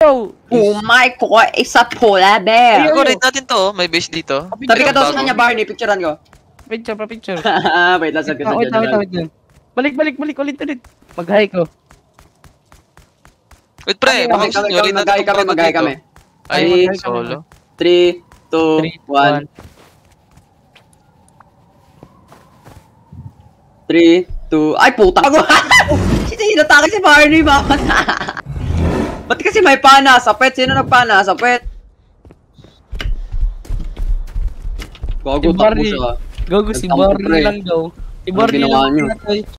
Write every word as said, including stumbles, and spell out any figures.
daw. Oh my God, isa polar bear. Ako rin natin to, may base dito. Tabi ka daw sa kanya, Barney, picturean ko. Picture, pa picture. Wait lang, saan ka sa Wait lang, wait lang, general. wait lang. Balik, balik, balik, ulit, ulit. Mag-hi ko. Wait pre, Kami, baka gusto kami, nyo kami, rin natin mag-hi kami, pumunta mag-hi dito. kami. Ay, Three, solo. three, two, Three, one. one. Three, two, ay puta ko! Sino inatake si Barney, mama? Ba't kasi may pana sa pet? Sino nagpana sa pet? Gago, Si takbo Barney. siya. Gago si Nagtampo, Barney pre. lang daw. Si Anong Barney ginawa lang niyo? pinatay.